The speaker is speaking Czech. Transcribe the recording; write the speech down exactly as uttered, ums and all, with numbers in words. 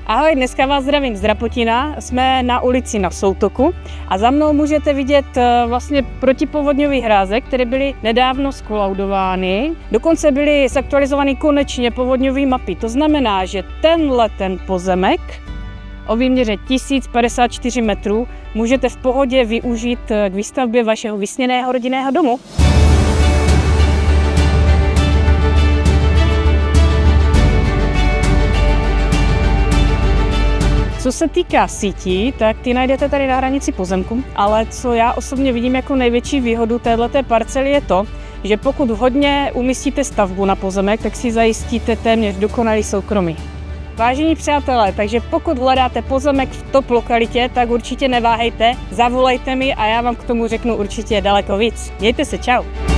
Ahoj, dneska vás zdravím z Drapotina, jsme na ulici na Soutoku a za mnou můžete vidět vlastně protipovodňový hráze, které byly nedávno skolaudovány. Dokonce byly zaktualizovány konečně povodňové mapy, to znamená, že tenhle ten pozemek o výměře tisíc padesát čtyři metrů můžete v pohodě využít k výstavbě vašeho vysněného rodinného domu. Co se týká sítí, tak ty najdete tady na hranici pozemku, ale co já osobně vidím jako největší výhodu téhleté parcely je to, že pokud hodně umístíte stavbu na pozemek, tak si zajistíte téměř dokonalý soukromí. Vážení přátelé, takže pokud hledáte pozemek v top lokalitě, tak určitě neváhejte, zavolejte mi a já vám k tomu řeknu určitě daleko víc. Mějte se, čau!